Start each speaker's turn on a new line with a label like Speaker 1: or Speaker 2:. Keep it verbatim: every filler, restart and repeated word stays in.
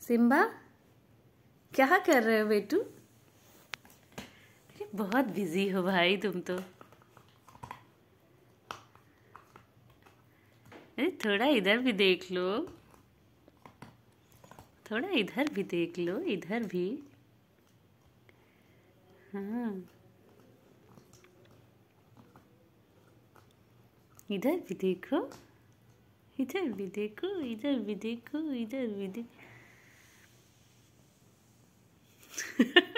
Speaker 1: Simba क्या कर रहे हो बेटू? अरे बहुत बिजी हो भाई तुम तो। अरे थोड़ा इधर भी देख लो, थोड़ा इधर भी देख लो, इधर भी। हाँ, इधर भी देखो, इधर भी देखो, इधर भी देखो, इधर भी देखो।